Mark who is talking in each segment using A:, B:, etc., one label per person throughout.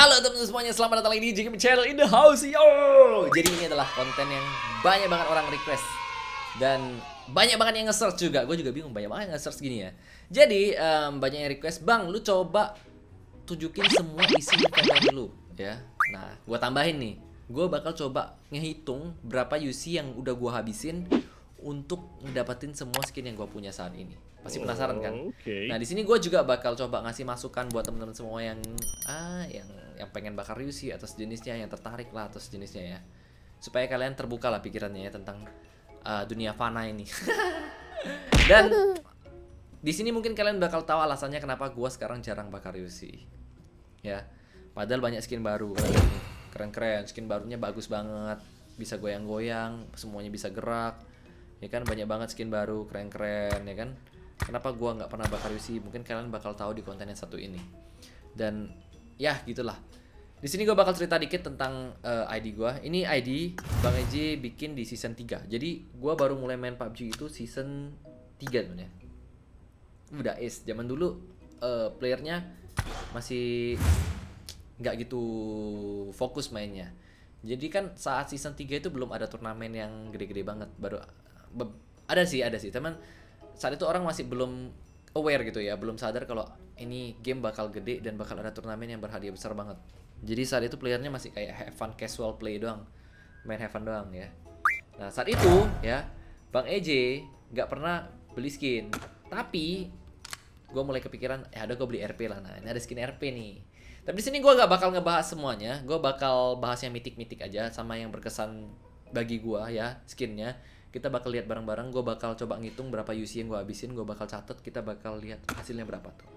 A: Halo teman-teman semuanya, selamat datang lagi di JGame Channel in the house, yo. Jadi ini adalah konten yang banyak banget orang request dan banyak banget yang nge-search juga. Gue juga bingung, banyak banget yang nge-search gini ya. Jadi banyak yang request, "Bang, lu coba tunjukin semua isi inventory lu ya." Nah, gue tambahin nih, gue bakal coba ngehitung berapa UC yang udah gue habisin untuk ngedapetin semua skin yang gue punya saat ini. Pasti penasaran kan?
B: Okay.
A: Nah, di sini gue juga bakal coba ngasih masukan buat teman-teman semua yang yang pengen bakar UC atau sejenisnya, yang tertarik lah atau sejenisnya ya. Supaya kalian terbuka lah pikirannya ya tentang dunia fana ini. Dan di sini mungkin kalian bakal tahu alasannya kenapa gue sekarang jarang bakar UC. Ya. Padahal banyak skin baru kan. Keren-keren, skin barunya bagus banget, bisa goyang-goyang, semuanya bisa gerak. Ya kan, banyak banget skin baru, keren-keren ya kan. Kenapa gua nggak pernah bakar UC? Mungkin kalian bakal tahu di konten yang satu ini. Dan ya gitulah. Di sini gua bakal cerita dikit tentang ID gua. Ini ID Bang EJ bikin di season 3. Jadi gua baru mulai main PUBG itu season 3 temen ya. Udah ace. Zaman dulu playernya masih nggak gitu fokus mainnya. Jadi kan saat season 3 itu belum ada turnamen yang gede-gede banget. Baru ada sih, teman. Saat itu orang masih belum aware gitu ya, belum sadar kalau ini game bakal gede dan bakal ada turnamen yang berhadiah besar banget. Jadi saat itu playernya masih kayak have fun casual play doang, main have fun doang ya. Nah saat itu ya, Bang EJ nggak pernah beli skin, tapi gue mulai kepikiran, ya ada gue beli RP lah. Nah ini ada skin RP nih. Tapi di sini gue gak bakal ngebahas semuanya, gue bakal bahas yang mitik-mitik aja sama yang berkesan bagi gue ya skinnya. Kita bakal lihat bareng-bareng, gue bakal coba ngitung berapa UC yang gue habisin, gue bakal catat, kita bakal lihat hasilnya berapa tuh.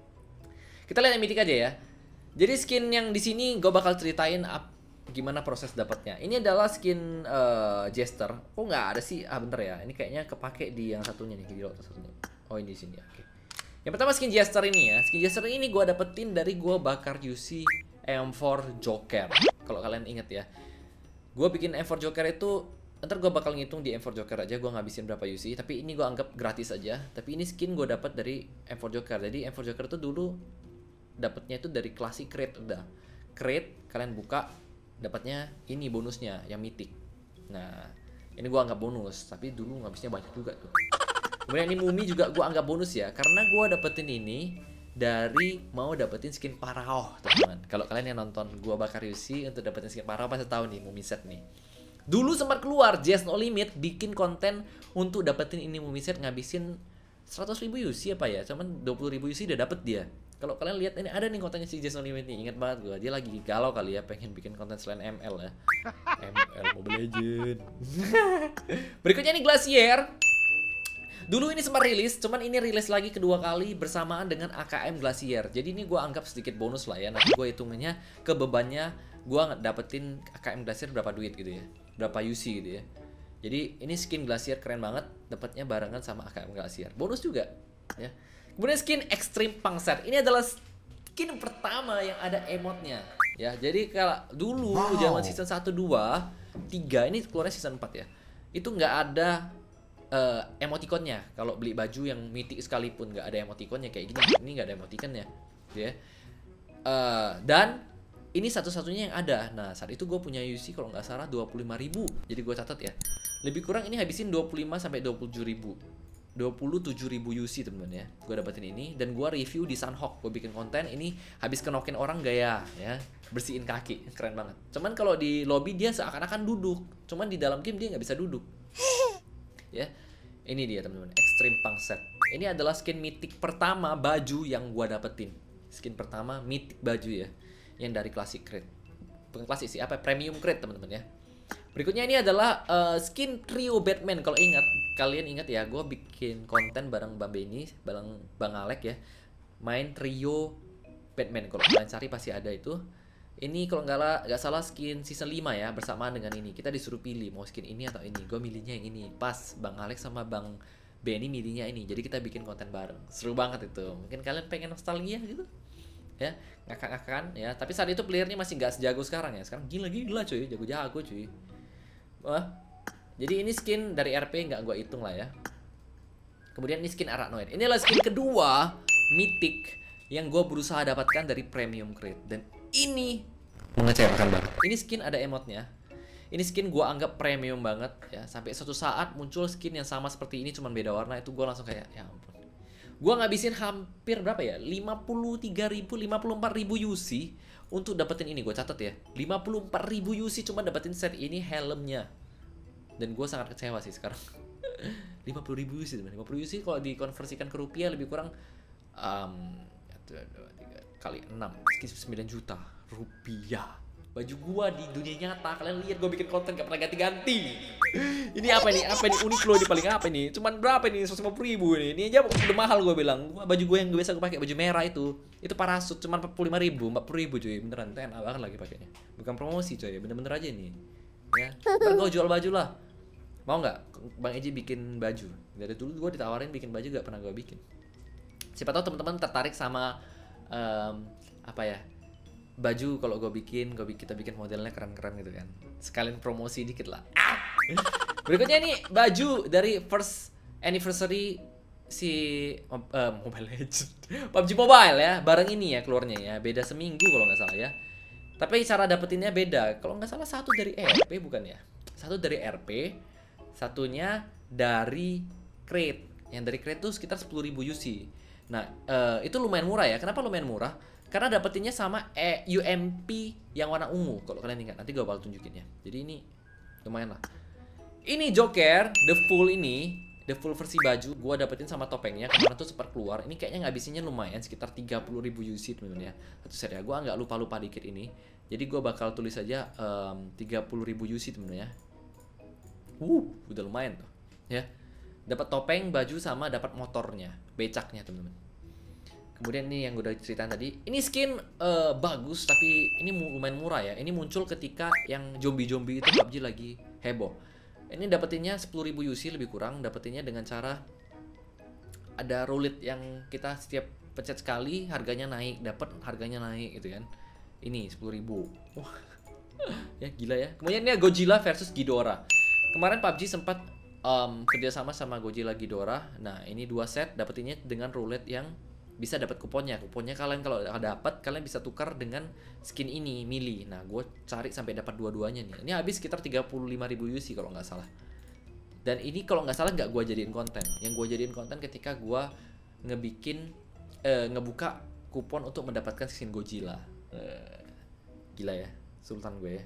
A: Kita lihat yang mitik aja ya. Jadi skin yang di sini gue bakal ceritain gimana proses dapatnya. Ini adalah skin Jester. Oh nggak ada sih, bentar ya. Ini kayaknya kepake di yang satunya nih, di lotus satunya. Oh ini di sini, oke. Yang pertama skin Jester ini ya. Skin Jester ini gue dapetin dari gue bakar UC M4 Joker. Kalau kalian inget ya, gue bikin M4 Joker itu, ntar gue bakal ngitung di M4 Joker aja gue ngabisin berapa UC. Tapi ini gue anggap gratis aja. Tapi ini skin gue dapat dari M4 Joker. Jadi M4 Joker itu dulu dapatnya itu dari Classic Crate udah. Crate kalian buka dapatnya ini bonusnya yang mythic. Nah ini gue anggap bonus. Tapi dulu ngabisnya banyak juga tuh. Kemudian ini Mumi juga gue anggap bonus ya, karena gue dapetin ini dari mau dapetin skin Parao, teman-teman. Kalau kalian yang nonton gue bakar UC untuk dapetin skin Parao pasti tahu nih Mumi set nih. Dulu sempat keluar Jazz No Limit bikin konten untuk dapetin ini Mumi set, ngabisin 100.000 UC apa ya, cuman 20.000 UC udah dapet dia. Kalau kalian lihat ini ada nih kontennya si Jazz No Limit nih, ingat banget gue. Dia lagi galau kali ya, pengen bikin konten selain ML ya. ML Mobile Legend. Berikutnya ini Glacier. Dulu ini sempat rilis, cuman ini rilis lagi kedua kali bersamaan dengan AKM Glacier. Jadi ini gue anggap sedikit bonus lah ya. Nanti gue hitungannya ke bebannya gue dapetin AKM Glacier berapa duit gitu ya, berapa UC gitu ya. Jadi ini skin Glacier keren banget, dapatnya barengan sama AKM Glacier. Bonus juga ya. Kemudian skin Extreme Punk Set. Ini adalah skin pertama yang ada emotnya ya. Jadi kalau dulu zaman season 1, 2, 3, ini keluarnya season 4 ya. Itu nggak ada emoticonnya. Kalau beli baju yang mythic sekalipun nggak ada emoticonnya kayak gini. Ini nggak ada emoticonnya ya. Dan ini satu-satunya yang ada. Nah saat itu gue punya UC kalau nggak salah 25.000. Jadi gue catat ya, lebih kurang ini habisin 25 sampai 27.000 UC temen-temen ya. Gue dapetin ini dan gue review di Sunhawk. Gue bikin konten ini habis kenokin orang gaya ya, bersihin kaki, keren banget. Cuman kalau di lobby dia seakan-akan duduk, cuman di dalam game dia nggak bisa duduk ya. Ini dia teman-teman, Extreme Punk Set. Ini adalah skin mythic pertama baju yang gua dapetin. Skin pertama mythic baju ya, yang dari Classic Crate. Bukan klasik sih, apa, Premium Crate teman-teman ya. Berikutnya ini adalah skin Trio Batman. Kalau kalian ingat ya, gua bikin konten bareng Bang Benny, bareng Bang Alek ya, main Trio Batman. Kalau kalian cari pasti ada itu. Ini kalau nggak salah skin season 5 ya, bersamaan dengan ini. Kita disuruh pilih mau skin ini atau ini. Gue milihnya yang ini. Pas Bang Alex sama Bang Benny milihnya ini. Jadi kita bikin konten bareng. Seru banget itu. Mungkin kalian pengen nostalgia gitu ya, ngakak-ngakakan ya. Tapi saat itu playernya masih nggak sejago sekarang ya. Sekarang gila-gila cuy, jago-jago cuy. Wah. Jadi ini skin dari RP nggak gue hitung lah ya. Kemudian ini skin Arachnoid. Ini adalah skin kedua mythic yang gue berusaha dapatkan dari Premium Crate. Dan Ini mengecewakan banget. Ini skin ada emotnya. Ini skin gue anggap premium banget ya. Sampai suatu saat muncul skin yang sama seperti ini cuman beda warna, itu gue langsung kayak ya ampun. Gue ngabisin hampir berapa ya? 53.000, 54.000 UC untuk dapetin ini. Gue catat ya, 54.000 UC cuma dapetin set ini, helmnya. Dan gue sangat kecewa sih sekarang. 50.000 UC, 50 UC kalau dikonversikan ke rupiah lebih kurang 2, 3 kali 6 sekitar 9 juta rupiah. Baju gua di dunia nyata, kalian lihat gua bikin konten gak pernah ganti-ganti. Ini apa nih? Apa nih? Uniqlo di paling apa nih? Cuman berapa nih? 150.000 nih. Ini aja udah mahal gua bilang. Baju gua yang biasa gua pakai, baju merah itu parasut cuman 45.000, 40.000 cuy. Beneran itu enak banget lagi pakainya. Bukan promosi coy, bener-bener aja nih. Ya, ntar gua jual baju lah. Mau nggak Bang Eji bikin baju? Dari dulu gua ditawarin bikin baju gak pernah gua bikin. Siapa tahu teman-teman tertarik sama apa ya? Baju kalau kita bikin modelnya keren-keren gitu kan. Sekalian promosi dikit lah. Berikutnya nih baju dari first anniversary si Mobile Legends. PUBG Mobile ya, bareng ini ya keluarnya ya. Beda seminggu kalau nggak salah ya. Tapi cara dapetinnya beda. Kalau nggak salah satu dari RP bukan ya? Satu dari RP, satunya dari crate. Yang dari crate tuh sekitar 10.000 UC. Nah, itu lumayan murah ya. Kenapa lumayan murah? Karena dapetinnya sama UMP yang warna ungu. Kalau kalian ingat, nanti gue bakal tunjukin ya. Jadi ini lumayan lah. Ini Joker, the full versi baju. Gue dapetin sama topengnya. Kemarin tuh sempat keluar. Ini kayaknya ngabisinnya lumayan, sekitar 30.000 UC teman-teman ya. Satu set ya. Gue agak lupa-lupa dikit ini. Jadi gue bakal tulis aja 30.000 UC teman-teman ya. Udah lumayan tuh. Ya. Dapat topeng, baju, sama dapat motornya, becaknya teman-teman. Kemudian ini yang gue udah ceritain tadi. Ini skin bagus, tapi ini lumayan murah ya. Ini muncul ketika yang zombie-zombie itu PUBG lagi heboh. Ini dapetinnya 10.000 UC lebih kurang. Dapetinnya dengan cara ada roulette yang kita setiap pencet sekali harganya naik, dapat harganya naik gitu kan. Ini 10.000. Wah. Ya gila ya. Kemudian ini Godzilla versus Ghidorah. Kemarin PUBG sempat kerjasama sama Godzilla Ghidorah. Nah, ini dua set dapetinnya dengan roulette yang bisa dapat kuponnya. Kuponnya kalian kalau dapat, kalian bisa tukar dengan skin ini, Mili. Nah, gue cari sampai dapat dua-duanya nih. Ini habis sekitar 35.000 UC kalau nggak salah. Dan ini kalau nggak salah nggak gue jadiin konten. Yang gue jadiin konten ketika gue ngebuka kupon untuk mendapatkan skin Godzilla. Gila ya, sultan gue ya.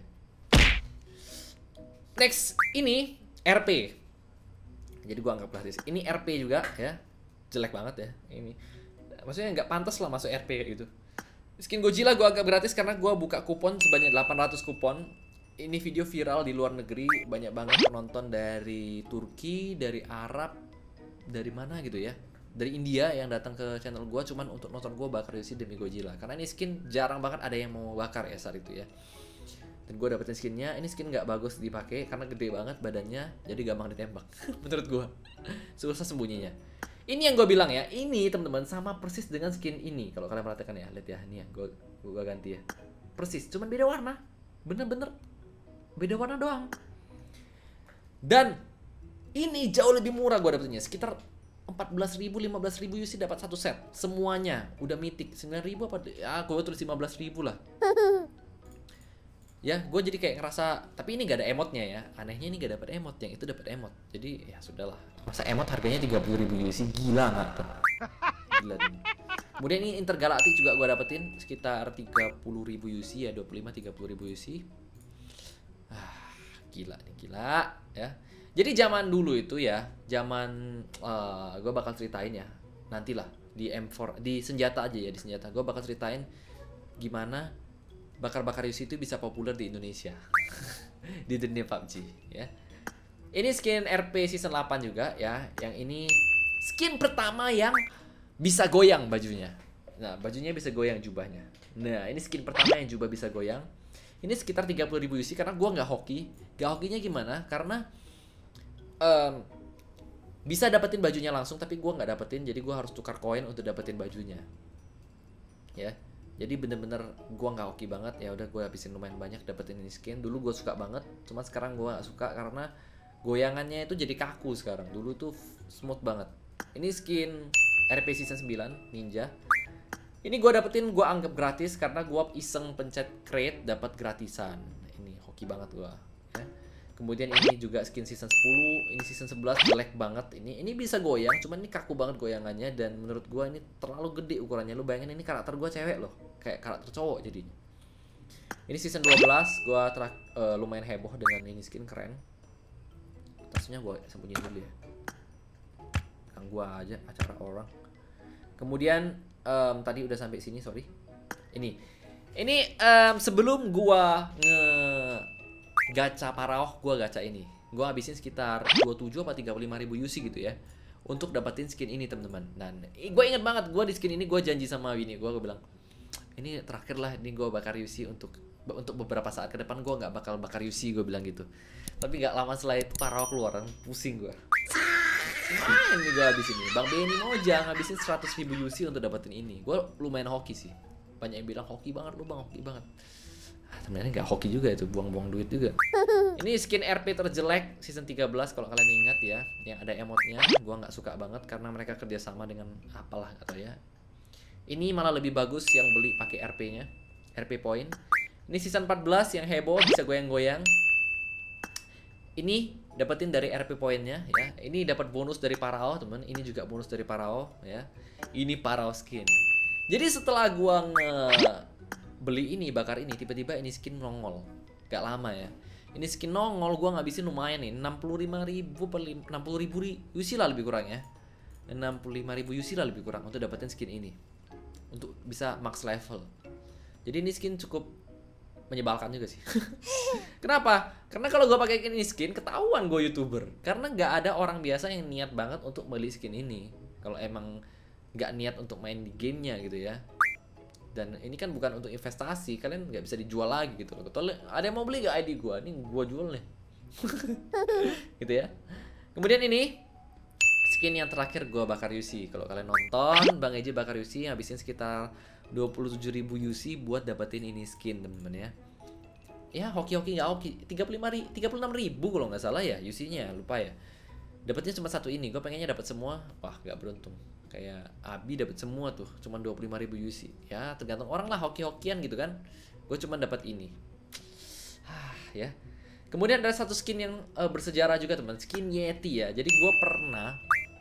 A: Next, ini RP. Jadi gue anggap lah ini RP juga ya. Jelek banget ya ini. Maksudnya nggak pantas lah masuk RP gitu. Skin Godzilla gue agak gratis karena gue buka kupon sebanyak 800 kupon. Ini video viral di luar negeri. Banyak banget penonton dari Turki, dari Arab, dari mana gitu ya. Dari India yang datang ke channel gue cuman untuk nonton gue bakar UC demi Godzilla. Karena ini skin jarang banget ada yang mau bakar ya saat itu ya. Dan gue dapetin skinnya. Ini skin nggak bagus dipakai karena gede banget badannya, jadi gampang ditembak. Menurut gue. Susah sembunyinya. Ini yang gue bilang ya, ini teman-teman sama persis dengan skin ini. Kalau kalian perhatikan ya, lihat ya, ini ya, gue ganti ya. Persis, cuman beda warna. Bener-bener beda warna doang. Dan ini jauh lebih murah gue dapetnya, sekitar 14.000, 15.000 UC dapat satu set. Semuanya udah mythic. 9.000 apa? Ya, gue tulis 15.000 lah. Ya, gue jadi kayak ngerasa, tapi ini gak ada emotnya ya. Anehnya ini gak dapat emot, yang itu dapat emot. Jadi ya sudahlah. Masa emot harganya 30.000 UC, gila nggak tuh? Gila tuh. Kemudian ini Intergalactic juga gue dapetin sekitar 30.000 UC ya, 25-30.000 UC. Gila nih, gila ya. Jadi zaman dulu itu ya, zaman gue bakal ceritain ya. Nantilah di M4, di senjata aja ya, di senjata. Gue bakal ceritain gimana bakar-bakar UC itu bisa populer di Indonesia. Di dunia PUBG ya. Ini skin RP season 8 juga ya. Yang ini skin pertama yang bisa goyang bajunya. Nah, bajunya bisa goyang jubahnya. Nah, ini skin pertama yang jubah bisa goyang. Ini sekitar 30.000 UC karena gua nggak hoki. Gak hokinya gimana? Karena bisa dapetin bajunya langsung tapi gua nggak dapetin, jadi gua harus tukar koin untuk dapetin bajunya. Ya. Jadi bener-bener gue nggak hoki banget. Ya udah gue habisin lumayan banyak dapetin ini skin. Dulu gue suka banget, cuma sekarang gue gak suka karena goyangannya itu jadi kaku sekarang. Dulu tuh smooth banget. Ini skin RP season 9 Ninja. Ini gue dapetin, gue anggap gratis karena gue iseng pencet create dapat gratisan. Ini hoki banget gue. Ya. Kemudian ini juga skin season 10, ini season 11 jelek banget. Ini bisa goyang, cuman ini kaku banget goyangannya dan menurut gue ini terlalu gede ukurannya. Lu bayangin ini karakter gue cewek loh, kayak karakter cowok jadinya. Ini season 12, gue lumayan heboh dengan ini skin keren. Tasnya gue sembunyiin dulu ya. Ganggu aja acara orang. Kemudian tadi udah sampai sini, sorry. Ini sebelum gua gacha Paraoh, gua gacha ini. Gua habisin sekitar 27 apa 35 ribu UC gitu ya untuk dapetin skin ini, teman-teman. Dan gua inget banget, gua di skin ini gua janji sama Winnie, gua bilang, ini terakhir lah, ini gua bakar UC untuk beberapa saat ke depan gua nggak bakal bakar UC, gua bilang gitu. Tapi nggak lama setelah itu Paraoh keluar, pusing gua. Main nih gue habis ini. Bang Benny Mojang ngabisin 100 ribu UC untuk dapetin ini. Gue lumayan hoki sih. Banyak yang bilang hoki banget lu bang, hoki banget. Sebenarnya nggak hoki juga itu, buang-buang duit juga. Ini skin RP terjelek season 13 kalau kalian ingat ya, yang ada emotnya. Gue nggak suka banget karena mereka kerjasama dengan apalah atau ya. Ini malah lebih bagus yang beli pakai RP-nya, RP point. Ini season 14 yang heboh bisa goyang-goyang. Ini dapetin dari RP poinnya ya. Ini dapat bonus dari Paraoh, teman. Ini juga bonus dari Paraoh ya. Ini Paraoh skin. Jadi setelah gua beli ini, bakar ini, tiba-tiba ini skin nongol. Gak lama ya. Ini skin nongol, gua ngabisin lumayan nih, 65 ribu per 60 ribu UC lah lebih kurang ya. 65 ribu UC lah lebih kurang untuk dapetin skin ini. Untuk bisa max level. Jadi ini skin cukup menyebalkan juga sih. Kenapa? Karena kalau gue pakai ini skin ketahuan gue YouTuber. Karena nggak ada orang biasa yang niat banget untuk beli skin ini. Kalau emang nggak niat untuk main di gamenya gitu ya. Dan ini kan bukan untuk investasi, kalian nggak bisa dijual lagi gitu loh. Kalau ada yang mau beli gak ID gue? Ini gue jual nih. Gitu ya. Kemudian ini skin yang terakhir gue bakar UC. Kalau kalian nonton Bang Eji bakar UC habisin sekitar 27 ribu UC buat dapetin ini skin, temen-temen ya. Ya hoki-hoki nggak hoki, 36 ribu kalau nggak salah ya UC-nya, lupa ya. Dapatnya cuma satu ini, gue pengennya dapat semua, wah nggak beruntung. Kayak Abi dapat semua tuh, cuma 25 ribu UC. Ya tergantung orang lah, hoki-hokian gitu kan. Gue cuma dapat ini. Ya. Kemudian ada satu skin yang bersejarah juga teman, skin Yeti ya. Jadi gue pernah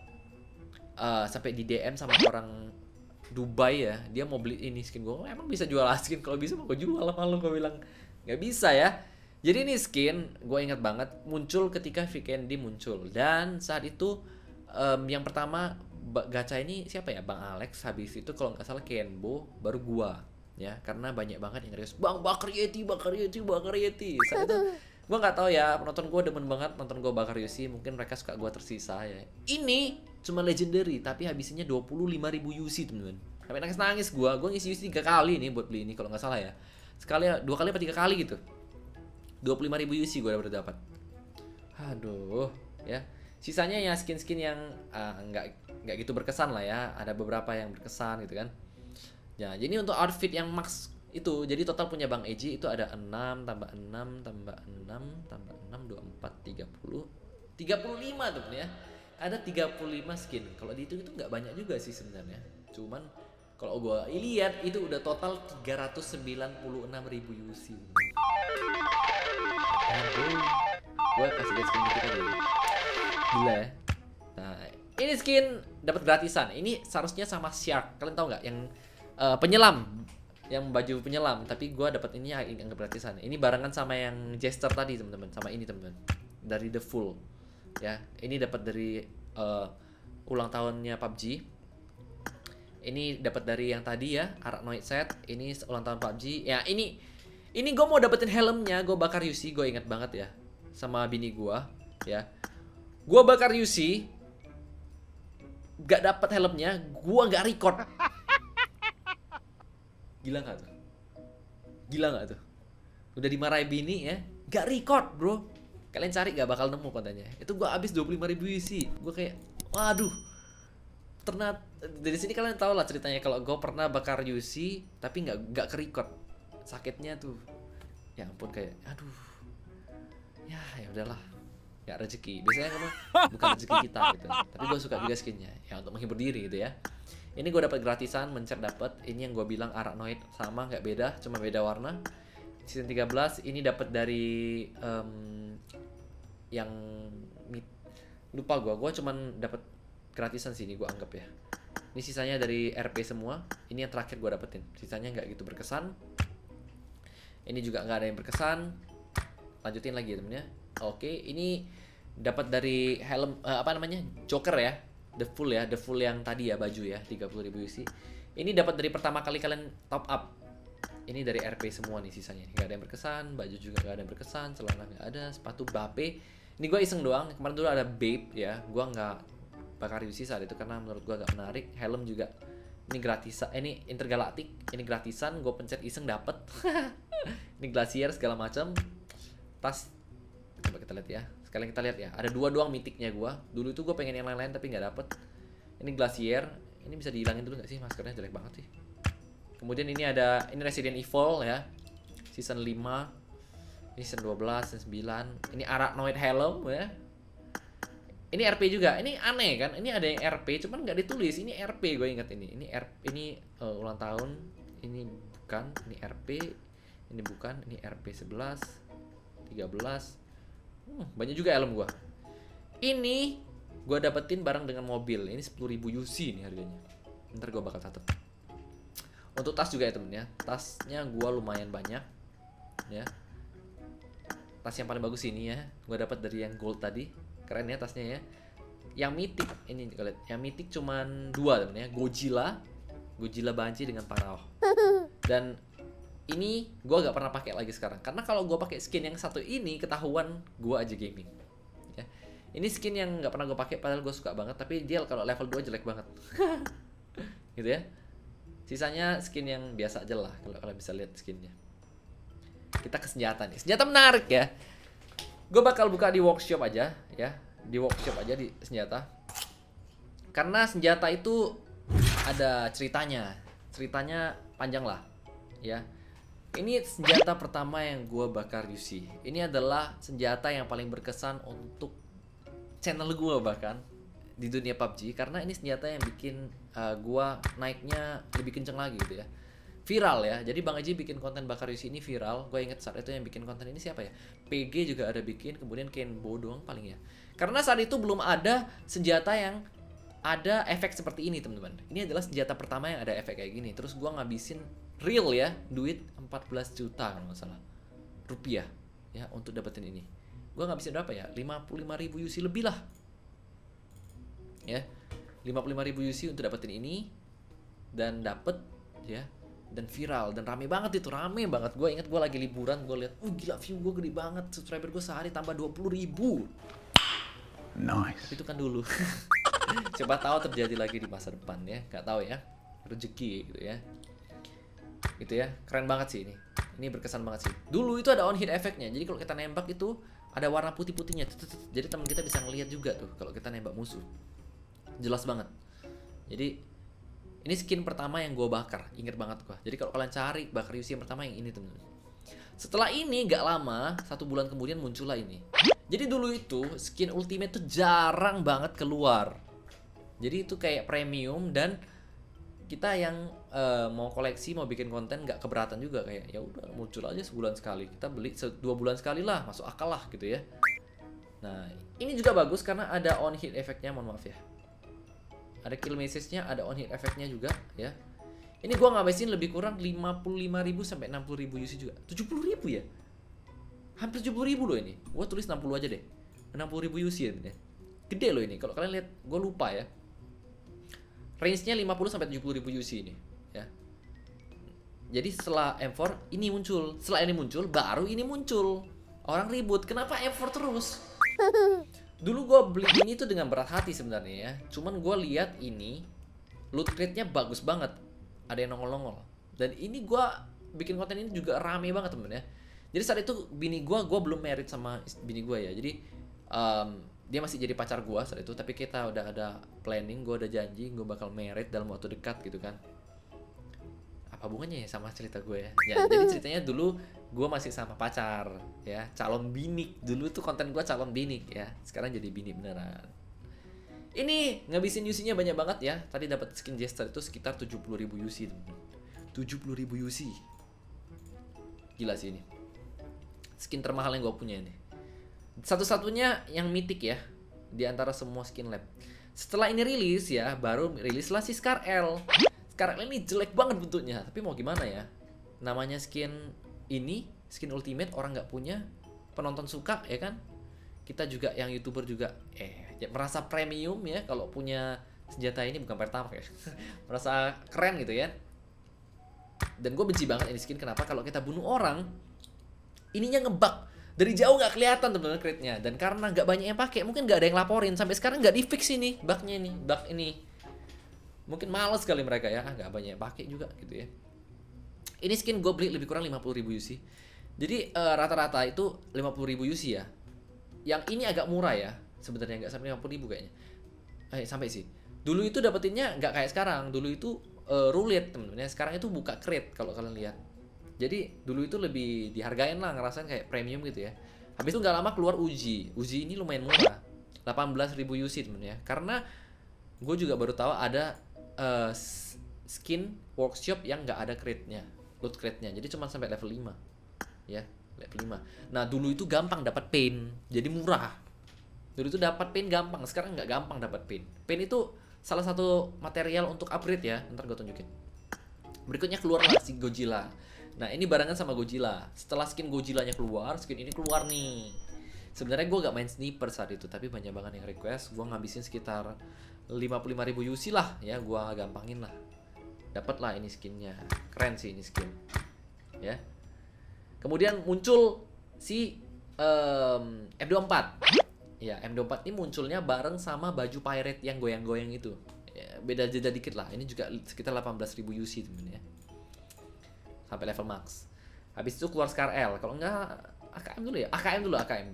A: sampai di DM sama orang Dubai ya, dia mau beli ini skin. Gue emang bisa jual skin, kalau bisa mau gue jual sama lu, gue bilang nggak bisa ya. Jadi ini skin gue ingat banget muncul ketika Vikendi muncul, dan saat itu yang pertama gacha ini siapa ya, Bang Alex, habis itu kalau nggak salah Kenbo, baru gua ya, karena banyak banget yang request Bang bakar Yeti, bakar Yeti, bakar Yeti. Saat itu gue nggak tahu ya, penonton gue demen banget nonton gue bakar UC, mungkin mereka suka gue tersisa ya. Ini cuma legendary tapi habisnya 25 ribu UC teman-teman. Sampai nangis gue ngisi UC 3 kali nih buat beli ini kalau nggak salah ya. Sekali, 2 kali apa 3 kali gitu. 25 ribu UC gue dapat. Aduh ya. Sisanya ya skin-skin yang nggak gitu berkesan lah ya. Ada beberapa yang berkesan gitu kan. Ya, jadi untuk outfit yang max itu, jadi total punya Bang Eji itu ada 6 tambah 6 tambah 6 tambah 6 24 30 35 tuh ya. Ada 35 skin. Kalau dihitung itu nggak banyak juga sih sebenarnya. Cuman kalau gue lihat itu udah total 396 ribu UC. Aduh, gue kasih lihat skin dikit aja. Gila ya. Nah, ini skin dapat gratisan. Ini seharusnya sama Shark. Kalian tahu nggak yang penyelam, yang baju penyelam, tapi gue dapat ini yang gratisan. Ini barengan sama yang Jester tadi teman-teman, sama ini teman-teman dari The Full ya. Ini dapat dari ulang tahunnya PUBG. Ini dapat dari yang tadi ya, Arachnoid set. Ini ulang tahun PUBG ya. Ini gue mau dapetin helmnya, gue bakar UC. Gue ingat banget ya sama bini gue ya. Gue bakar UC, gak dapet helmnya, gue gak record. Gila gak tuh? Gila gak tuh? Udah dimarahin bini ya, gak record bro. Kalian cari gak bakal nemu kontennya. Itu gue habis 25 ribu UC. Gue kayak, waduh. Ternyata dari sini kalian tau lah ceritanya kalau gue pernah bakar UC tapi gak ke record. Sakitnya tuh, ya ampun, kayak aduh. Ya udahlah, gak rezeki. Biasanya bukan rezeki kita gitu. Tapi gue suka juga skinnya ya, untuk menghibur diri gitu ya. Ini gue dapat gratisan, mencet dapat. Ini yang gue bilang Arachnoid, sama nggak beda, cuma beda warna. Season 13 ini dapat dari yang lupa gue cuman dapat gratisan sini gue anggap ya. Ini sisanya dari RP semua. Ini yang terakhir gue dapetin. Sisanya nggak gitu berkesan. Ini juga nggak ada yang berkesan. Lanjutin lagi ya temennya. Oke, ini dapat dari helm Joker ya. The full yang tadi ya, baju ya, 30.000 UC. Ini dapat dari pertama kali kalian top up. Ini dari RP semua nih sisanya. Nggak ada yang berkesan, baju juga nggak ada yang berkesan, celana nggak ada, sepatu Bape. Ini gue iseng doang. Kemarin dulu ada Babe ya. Gue nggak bakar UC saat itu karena menurut gue agak menarik. Helm juga ini gratisan. Ini Intergalactic, ini gratisan. Gue pencet iseng dapet. Ini Glacier segala macam. Tas, coba kita lihat ya. Sekalian kita lihat ya, ada 2 doang mitiknya gua. Dulu itu gue pengen yang lain-lain tapi nggak dapet. Ini Glacier, ini bisa dihilangin dulu nggak sih, maskernya jelek banget sih. Kemudian ini ada, ini Resident Evil ya, season 5, ini season 12, season 9. Ini Arachnoid Helm ya. Ini RP juga, ini aneh kan, ini ada yang RP cuman nggak ditulis. Ini RP, gue inget ini ulang tahun. Ini bukan, ini RP, ini bukan, ini RP 11, 13. Banyak juga helm gua. Ini gua dapetin bareng dengan mobil. Ini 10.000 UC nih harganya. Ntar gua bakal catat. Untuk tas juga ya temen ya. Tasnya gua lumayan banyak ya. Tas yang paling bagus ini ya. Gua dapat dari yang gold tadi. Keren ya tasnya ya. Yang mythic ini kalau lihat. Yang mythic cuman 2 temen ya. Godzilla banci dengan Parao. Dan ini gue gak pernah pakai lagi sekarang karena kalau gue pakai skin yang satu ini ketahuan gue aja gaming ya. Ini skin yang gak pernah gue pakai padahal gue suka banget, tapi dia kalau level 2 jelek banget. Gitu ya. Sisanya skin yang biasa aja lah kalau kalian bisa lihat skinnya. Kita ke senjata nih. Senjata menarik ya. Gue bakal buka di workshop aja ya. Di workshop aja di senjata. Karena senjata itu ada ceritanya. Ceritanya panjang lah ya. Ini senjata pertama yang gue bakar UC. Ini adalah senjata yang paling berkesan untuk channel gue bahkan di dunia PUBG. Karena ini senjata yang bikin gue naiknya lebih kenceng lagi gitu ya. Viral ya. Jadi Bang Aji bikin konten bakar UC ini viral. Gue inget saat itu yang bikin konten ini siapa ya? PG juga ada bikin. Kemudian Kenbo doang paling ya. Karena saat itu belum ada senjata yang ada efek seperti ini teman-teman. Ini adalah senjata pertama yang ada efek kayak gini. Terus gue ngabisin real ya, duit 14 juta kalau nggak salah rupiah ya untuk dapetin ini. Gue ngabisin berapa ya? 55.000 UC lebih lah ya. 55.000 UC untuk dapetin ini. Dan dapet ya. Dan viral dan rame banget itu, rame banget. Gue inget gue lagi liburan, gue lihat, gila view gue gede banget, subscriber gue sehari tambah 20.000. Nice. Itu kan dulu. Coba tahu terjadi lagi di masa depan ya, nggak tahu ya, rezeki gitu ya. Gitu ya, keren banget sih ini. Ini berkesan banget sih. Dulu itu ada on hit efeknya. Jadi kalau kita nembak itu ada warna putih-putihnya. Jadi teman kita bisa ngelihat juga tuh kalau kita nembak musuh. Jelas banget. Jadi ini skin pertama yang gue bakar. Ingat banget gue. Jadi kalau kalian cari bakar UC yang pertama yang ini teman-teman. Setelah ini gak lama, 1 bulan kemudian muncullah ini. Jadi dulu itu skin ultimate tuh jarang banget keluar. Jadi itu kayak premium dan kita yang mau koleksi, mau bikin konten nggak keberatan juga, kayak ya udah muncul aja sebulan sekali, kita beli 2 bulan sekali lah, masuk akal lah gitu ya. Nah ini juga bagus karena ada on hit efeknya, mohon maaf ya, ada kill message-nya, ada on hit efeknya juga ya. Ini gua ngabisin lebih kurang 55.000 sampai 60.000 UC juga, 70.000 ya, hampir 70.000 loh ini. Gua tulis 60 aja deh, 60.000 UC ya bener. Gede loh ini, kalau kalian lihat, gua lupa ya. Range-nya 50 sampai 70.000 UC ini ya. Jadi setelah M4 ini muncul, setelah ini muncul baru ini muncul. Orang ribut, kenapa M4 terus? Dulu gue beli ini tuh dengan berat hati sebenarnya ya. Cuman gue lihat ini loot crate-nya bagus banget. Ada yang nongol-nongol. Dan ini gue bikin konten ini juga rame banget temen ya. Jadi saat itu bini gue belum married sama bini gue ya. Jadi dia masih jadi pacar gue saat itu, tapi kita udah ada planning, gue udah janji gue bakal married dalam waktu dekat gitu kan. Apa hubungannya ya sama cerita gue ya? Jadi ceritanya dulu gue masih sama pacar ya, calon bini. Dulu tuh konten gue calon bini ya, sekarang jadi bini beneran. Ini ngabisin UC-nya banyak banget ya. Tadi dapat skin Jester itu sekitar 70.000 UC, teman-teman. 70.000 UC. Gila sih ini. Skin termahal yang gue punya ini. Satu-satunya yang mythic ya di antara semua skin lab. Setelah ini rilis ya, baru rilislah si Scar L. Scar L ini jelek banget bentuknya, tapi mau gimana ya? Namanya skin ini, skin ultimate, orang nggak punya, penonton suka ya kan? Kita juga yang YouTuber juga ya, merasa premium ya kalau punya senjata ini, bukan pertama ya. Merasa keren gitu ya. Dan gue benci banget ini skin, kenapa? Kalau kita bunuh orang, ininya ngebug. Dari jauh nggak kelihatan teman-teman crit-nya, dan karena nggak banyak yang pakai, mungkin nggak ada yang laporin sampai sekarang, nggak di fix ini bugnya ini, bug ini. Mungkin males kali mereka ya, nggak banyak yang pakai juga gitu ya. Ini skin gue beli lebih kurang 50.000 UC. Jadi rata-rata itu 50.000 UC ya. Yang ini agak murah ya, sebenarnya nggak sampai 50.000 kayaknya. Sampai sih. Dulu itu dapetinnya nggak kayak sekarang. Dulu itu roulette teman-teman. Sekarang itu buka crate kalau kalian lihat. Jadi dulu itu lebih dihargain lah, ngerasain kayak premium gitu ya. Habis itu nggak lama keluar Uji. Uji ini lumayan murah, 18.000 UC temen ya. Karena gue juga baru tahu ada skin workshop yang nggak ada crate-nya, loot crate-nya. Jadi cuma sampai level 5 ya, level 5. Nah dulu itu gampang dapat paint, jadi murah. Dulu itu dapat paint gampang, sekarang nggak gampang dapat paint. Paint itu salah satu material untuk upgrade ya. Ntar gue tunjukin. Berikutnya keluar lah si Godzilla. Nah ini barengan sama Godzilla. Setelah skin Godzilla-nya keluar, skin ini keluar nih. Sebenarnya gue gak main sniper saat itu, tapi banyak banget yang request. Gue ngabisin sekitar 55.000 UC lah ya, gue gampangin lah. Dapat lah ini skinnya. Keren sih ini skin ya. Kemudian muncul si M24 ya. M24 ini munculnya bareng sama baju pirate yang goyang-goyang itu ya, beda jeda dikit lah. Ini juga sekitar 18.000 UC temen ya, sampai level max. Habis itu keluar Scar L. Kalau enggak AKM dulu ya. AKM.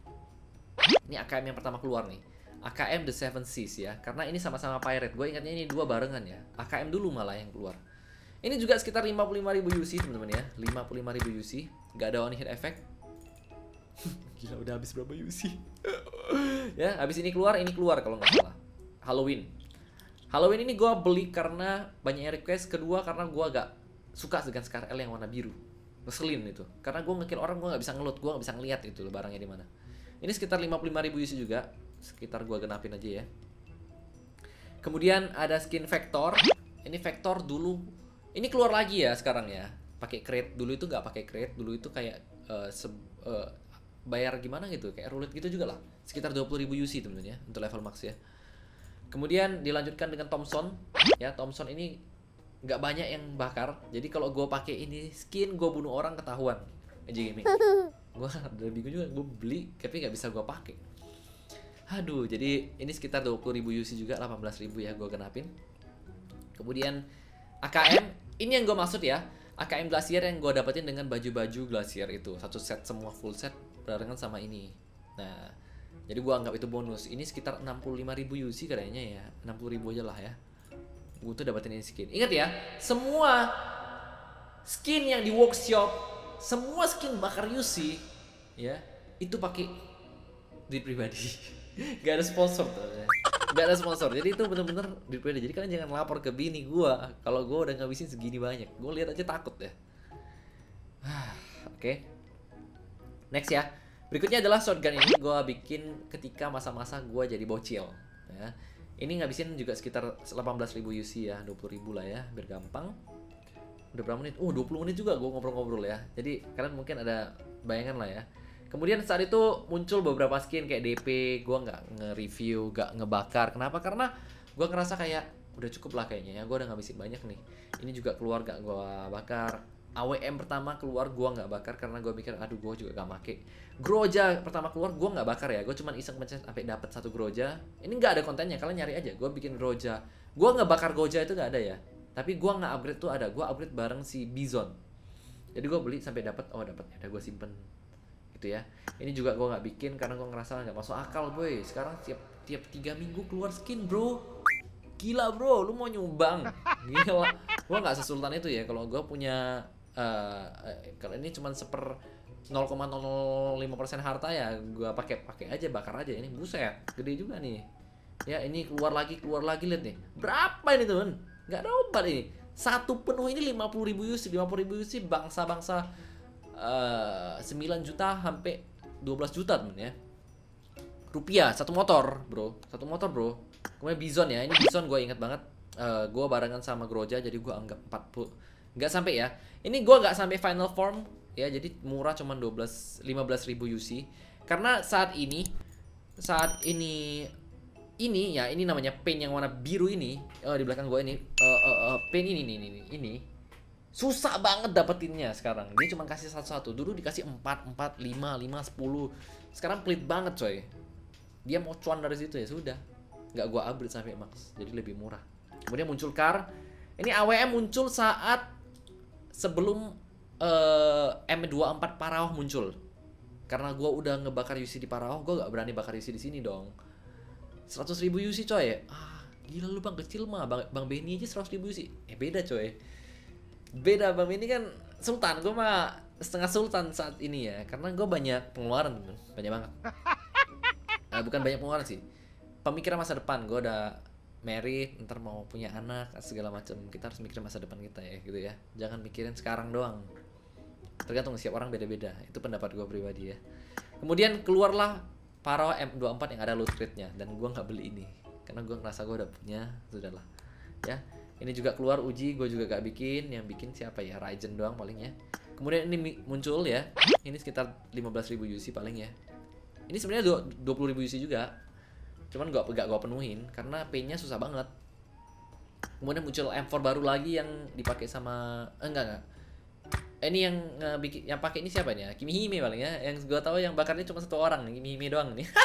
A: Ini AKM yang pertama keluar nih. AKM The Seven Seas ya. Karena ini sama-sama pirate. Gue ingatnya ini dua barengan ya. AKM dulu malah yang keluar. Ini juga sekitar 55.000 UC teman-teman ya. 55.000 UC. Gak ada one hit effect. Gila udah habis berapa UC? Ya, habis ini keluar kalau nggak salah. Halloween ini gue beli karena banyak yang request. Kedua karena gue agak suka dengan Scar L yang warna biru. Ngeselin itu. Karena gue ngekill orang, gue gak bisa ngeloot, gue gak bisa ngeliat itu barangnya di mana. Ini sekitar 55.000 UC juga. Sekitar gue genapin aja ya. Kemudian ada skin Vector. Ini Vector dulu. Ini keluar lagi ya sekarang ya. Pakai crate. Dulu itu gak pakai crate. Dulu itu kayak bayar gimana gitu. Kayak roulette gitu juga lah. Sekitar 20.000 UC temen-temen ya. Untuk level max ya. Kemudian dilanjutkan dengan Thompson. Ya, Thompson ini nggak banyak yang bakar, jadi kalau gue pakai ini skin, gue bunuh orang ketahuan. AJ Gaming, gue udah bingung juga, gue beli tapi nggak bisa gue pakai. Aduh, jadi ini sekitar 20.000 UC juga, 18.000 ya gue genapin. Kemudian AKM, ini yang gue maksud ya, AKM Glacier yang gue dapetin dengan baju-baju Glacier itu, satu set semua full set barengan sama ini. Nah, jadi gue anggap itu bonus. Ini sekitar 65.000 UC kayaknya ya, 60.000 aja lah ya. Gue tuh dapetin ini skin. Ingat ya, semua skin yang di workshop, semua skin bakar UC ya, itu pakai duit pribadi. Gak ada sponsor tuh ya. Gak ada sponsor. Jadi itu bener-bener duit pribadi. Jadi kalian jangan lapor ke bini gue kalau gue udah ngabisin segini banyak. Gue lihat aja takut ya. Oke. Next ya. Berikutnya adalah shotgun. Ini gue bikin ketika masa-masa gue jadi bocil ya. Ini ngabisin juga sekitar 18.000 UC ya, 20.000 lah ya, biar gampang. Udah berapa menit? 20 menit juga gue ngobrol-ngobrol ya. Jadi kalian mungkin ada bayangan lah ya. Kemudian saat itu muncul beberapa skin kayak DP, gue nggak nge-review, nggak ngebakar. Kenapa? Karena gue ngerasa kayak udah cukup lah kayaknya ya, gue udah ngabisin banyak nih. Ini juga keluar gak gue bakar. AWM pertama keluar gue nggak bakar karena gue mikir aduh gue juga gak make. Groja pertama keluar gue nggak bakar ya, gue cuma iseng pencet sampai dapat satu Groja. Ini nggak ada kontennya, kalian nyari aja. Gue bikin Groja, gue nggak bakar Groja itu nggak ada ya. Tapi gue nggak upgrade tuh ada, gue upgrade bareng si Bison. Jadi gue beli sampai dapat, ya udah gue simpen gitu ya. Ini juga gue nggak bikin karena gue ngerasa nggak masuk akal boy. Sekarang tiap 3 minggu keluar skin bro. Gila bro, lu mau nyumbang? Gila, gue nggak sesultan itu ya. Kalau gue punya kalau ini cuma 0,005% harta ya, gue pakai aja, bakar aja. Ini buset, gede juga nih. Ya ini keluar lagi lihat nih. Berapa ini teman? Nggak ada obat ini. Satu penuh ini 50.000 UC, 50.000 UC bangsa-bangsa 9 juta sampai 12 juta temen ya. Rupiah satu motor bro. Kemudian Bison ya. Ini Bison gue ingat banget. Gue barengan sama Groja jadi gue anggap 40. Nggak sampai ya. Ini gue nggak sampai final form ya. Jadi murah cuman 15.000 UC. Karena saat ini ya, ini namanya paint yang warna biru ini, di belakang gue ini, paint ini susah banget dapetinnya sekarang. Dia cuma kasih satu-satu. Dulu dikasih 4, 5, 10. Sekarang pelit banget coy. Dia mau cuan dari situ ya sudah. Nggak gue upgrade sampai max, jadi lebih murah. Kemudian muncul car. Ini AWM muncul saat sebelum M24 Parauh muncul. Karena gue udah ngebakar UC di Parauh, gue gak berani bakar UC di sini dong. 100.000 UC coy. Gila lu bang, kecil mah. Bang Benny aja 100.000 UC. Beda coy. Beda, Bang Benny kan sultan. Gue mah setengah sultan saat ini ya. Karena gue banyak pengeluaran. Banyak banget. Bukan banyak pengeluaran sih. Pemikiran masa depan. Gue udah married, ntar mau punya anak, segala macam. Kita harus mikirin masa depan kita ya gitu ya. Jangan mikirin sekarang doang. Tergantung setiap orang beda-beda. Itu pendapat gue pribadi ya. Kemudian keluarlah Parauh M24 yang ada loot crate-nya. Dan gue gak beli ini karena gue ngerasa gue udah punya. Sudahlah ya. Ini juga keluar uji, gue juga gak bikin. Yang bikin siapa ya? Ryzen doang paling ya. Kemudian ini muncul ya. Ini sekitar 15.000 UC paling ya. Ini sebenarnya 20.000 UC juga. Cuman gak gue penuhin karena pay-nya susah banget. Kemudian muncul M4 baru lagi yang dipakai sama enggak. Ini yang bikin, yang pakai ini siapa nih ya? Kimihime paling ya. Yang gue tahu yang bakarnya cuma satu orang nih, Kimihime doang nih.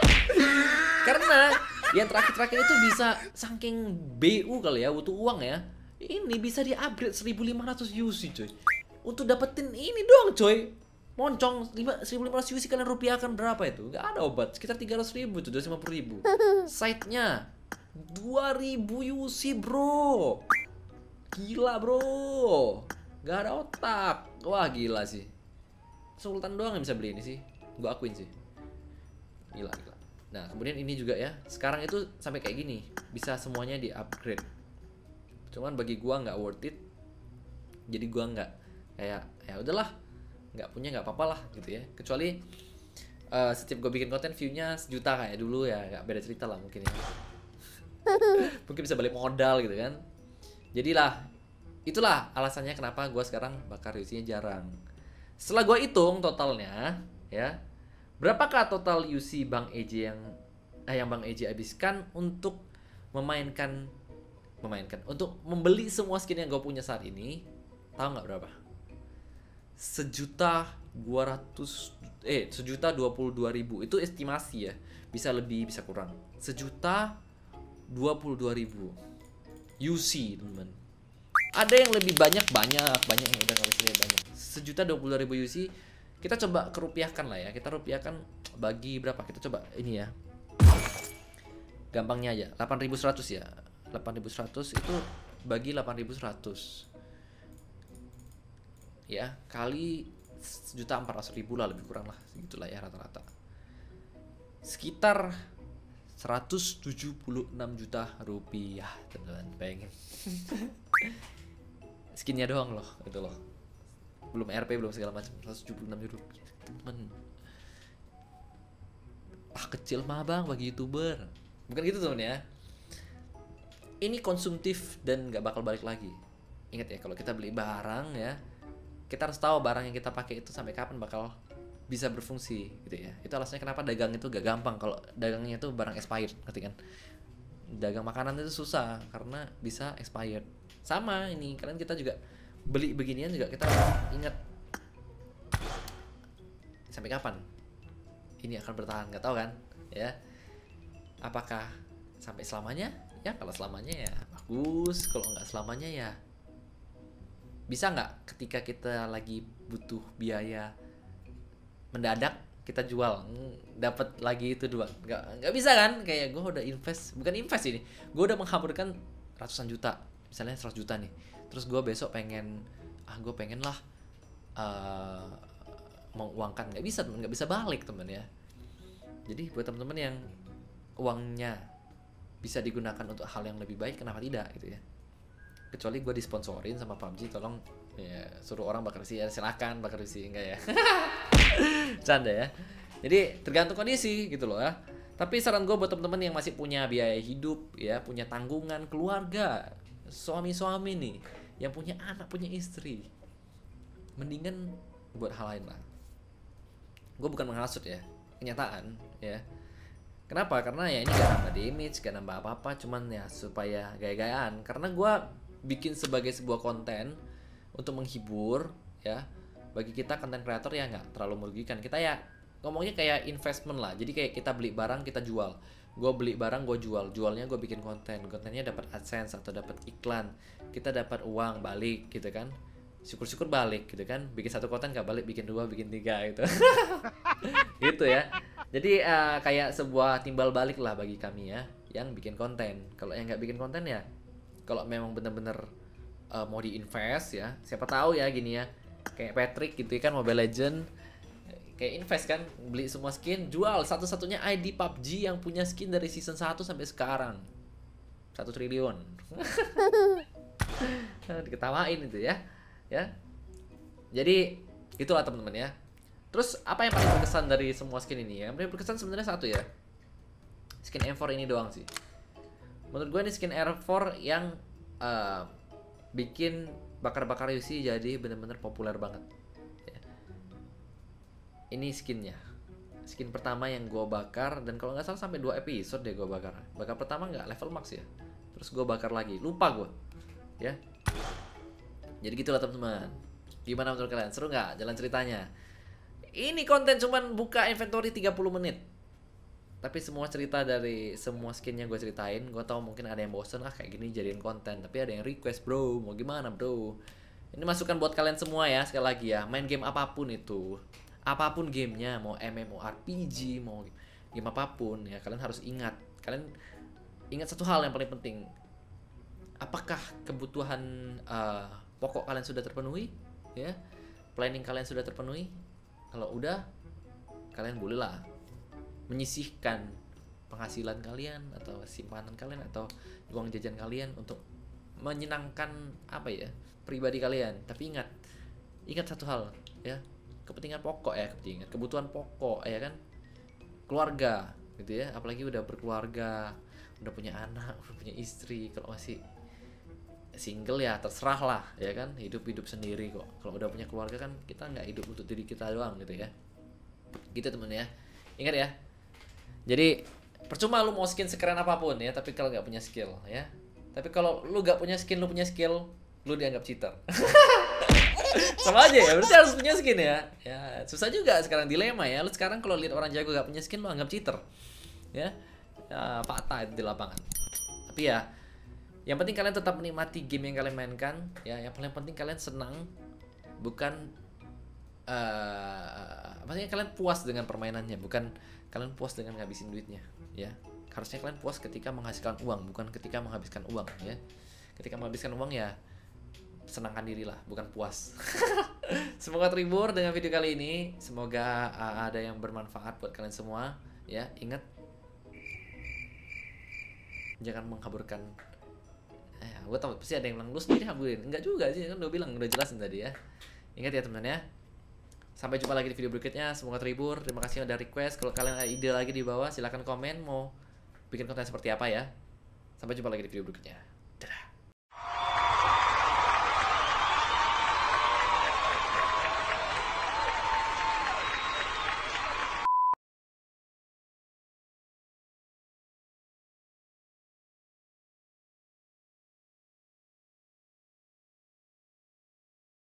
A: Karena yang terakhir itu bisa saking BU kali ya, butuh uang ya. Ini bisa di-upgrade 1.500 UC coy. Untuk dapetin ini doang coy. Moncong 1.500 UC kalian rupiahkan berapa itu? Gak ada obat, sekitar 300.000 tuh, 250.000. Site-nya 2.000 UC bro. Gila bro. Gak ada otak. Wah gila sih. Sultan doang yang bisa beli ini sih. Gue akuin sih. Gila. Nah kemudian ini juga ya. Sekarang itu sampai kayak gini. Bisa semuanya di upgrade. Cuman bagi gue gak worth it. Jadi gue gak kayak ya udahlah. Gak punya gak apa-apa lah gitu ya. Kecuali setiap gue bikin konten view-nya 1 juta kayak dulu ya. Gak beda cerita lah mungkin ya. Mungkin bisa balik modal gitu kan. Jadilah. Itulah alasannya kenapa gue sekarang bakar UC-nya jarang. Setelah gue hitung totalnya, ya, berapakah total UC Bang EJ yang Bang EJ habiskan untuk memainkan, untuk membeli semua skin yang gue punya saat ini? Tahu nggak berapa? 1.22.000 itu estimasi ya, bisa lebih bisa kurang. 1.022.000 UC teman-teman. Ada yang lebih banyak yang udah ngabisin banyak. 1.022.000 UC. Kita coba kerupiahkan lah ya. Kita rupiahkan bagi berapa? Kita coba ini ya. Gampangnya aja. 8.100 ya. 8.100 itu bagi 8.100. Ya, kali 1.400.000 lah lebih kurang lah. Segitulah ya rata-rata. Sekitar 176 juta rupiah, teman-teman. Bayangin. Skinnya doang loh, itu loh. Belum RP, belum segala macam. 176 juta rupiah, temen. Kecil mah bang bagi YouTuber. Bukan gitu temen ya. Ini konsumtif dan gak bakal balik lagi. Ingat ya, kalau kita beli barang ya, kita harus tahu barang yang kita pakai itu sampai kapan bakal bisa berfungsi gitu ya. Itu alasannya kenapa dagang itu gak gampang. Kalau dagangnya itu barang expired, ngerti kan? Dagang makanan itu susah karena bisa expired. Sama ini, kalian kita juga beli beginian juga kita ingat sampai kapan ini akan bertahan, nggak tahu kan ya. Apakah sampai selamanya? Ya kalau selamanya ya bagus, kalau nggak selamanya ya bisa nggak ketika kita lagi butuh biaya mendadak kita jual dapat lagi itu doang. Nggak bisa kan. Kayak gue udah bukan invest ini, gue udah menghamburkan ratusan juta, misalnya 100 juta nih, terus gue besok pengen gue pengen lah menguangkan, nggak bisa balik temen ya. Jadi buat temen-temen yang uangnya bisa digunakan untuk hal yang lebih baik, kenapa tidak gitu ya. Kecuali gue disponsorin sama PUBG, tolong ya suruh orang bakar rusi ya, silakan bakar rusi, enggak ya. Canda ya. Jadi tergantung kondisi gitu loh ya. Tapi saran gue buat temen-temen yang masih punya biaya hidup ya, punya tanggungan keluarga, suami-suami nih yang punya anak, punya istri, mendingan buat hal lain lah. Gue bukan menghasut ya, kenyataan ya. Kenapa? Karena ya ini gak nambah damage, gak nambah apa-apa, cuman ya supaya gaya-gayaan. Karena gue bikin sebagai sebuah konten untuk menghibur ya. Bagi kita content creator ya nggak terlalu merugikan. Kita ya ngomongnya kayak investment lah. Jadi kayak kita beli barang, kita jual. Gue beli barang, gue jual. Jualnya gue bikin konten. Kontennya dapat AdSense atau dapat iklan. Kita dapat uang balik gitu kan. Syukur-syukur balik gitu kan. Bikin satu konten gak balik, bikin dua, bikin tiga gitu. Gitu ya. Jadi kayak sebuah timbal balik lah bagi kami ya yang bikin konten. Kalau yang nggak bikin konten ya, kalau memang bener-bener mau diinvest ya, siapa tahu ya gini ya, kayak Patrick gitu kan, Mobile Legend, kayak invest kan, beli semua skin, jual satu-satunya ID PUBG yang punya skin dari season 1 sampai sekarang 1 triliun. Diketawain itu ya. Jadi itulah teman-teman ya. Terus apa yang paling berkesan dari semua skin ini ya? Yang paling berkesan sebenarnya satu ya, skin M4 ini doang sih. Menurut gue ini skin R4 yang bikin bakar-bakar UC jadi bener-bener populer banget ya. Ini skinnya, skin pertama yang gue bakar, dan kalau nggak salah sampai 2 episode deh gue bakar. Bakar pertama nggak level max ya, terus gue bakar lagi, lupa gue ya. Jadi gitulah teman-teman. Gimana menurut kalian? Seru nggak jalan ceritanya? Ini konten cuman buka inventory 30 menit, tapi semua cerita dari semua skinnya gue ceritain. Gue tau mungkin ada yang bosen, kayak gini jadiin konten. Tapi ada yang request, bro, mau gimana bro? Ini masukan buat kalian semua ya. Sekali lagi ya, main game apapun itu, apapun gamenya, mau MMORPG, mau game apapun ya, kalian harus ingat. Kalian ingat satu hal yang paling penting. Apakah kebutuhan pokok kalian sudah terpenuhi? Ya, planning kalian sudah terpenuhi? Kalau udah, kalian bolehlah menyisihkan penghasilan kalian atau simpanan kalian atau uang jajan kalian untuk menyenangkan apa ya, pribadi kalian. Tapi ingat satu hal ya, kepentingan pokok ya, kebutuhan pokok ya kan, keluarga gitu ya. Apalagi udah berkeluarga, udah punya anak, udah punya istri. Kalau masih single ya terserah lah ya kan, hidup sendiri kok. Kalau udah punya keluarga kan kita nggak hidup untuk diri kita doang gitu ya. Gitu temen ya, ingat ya. Jadi percuma lu mau skin sekeren apapun ya, tapi kalau nggak punya skill ya. Tapi kalau lu nggak punya skin, lu punya skill, lu dianggap cheater. Sama aja ya, berarti harus punya skin ya. Ya susah juga sekarang, dilema ya. Lu sekarang kalau lihat orang jago nggak punya skin, lu anggap cheater ya, fakta itu di lapangan. Tapi ya yang penting kalian tetap menikmati game yang kalian mainkan ya. Yang paling penting kalian senang, bukan maksudnya kalian puas dengan permainannya, bukan kalian puas dengan ngabisin duitnya ya. Harusnya kalian puas ketika menghasilkan uang, bukan ketika menghabiskan uang ya. Ketika menghabiskan uang ya senangkan diri lah, bukan puas. Semoga terhibur dengan video kali ini, semoga ada yang bermanfaat buat kalian semua ya. Ingat, jangan mengkaburkan. Gue tau pasti ada yang bilang lu sendiri haburin, enggak juga sih, kan udah bilang, udah jelasin tadi ya. Ingat ya teman-teman ya. Sampai jumpa lagi di video berikutnya. Semoga terhibur. Terima kasih udah request. Kalau kalian ada ide lagi di bawah, silahkan komen mau bikin konten seperti apa ya. Sampai jumpa lagi di video berikutnya. Dadah.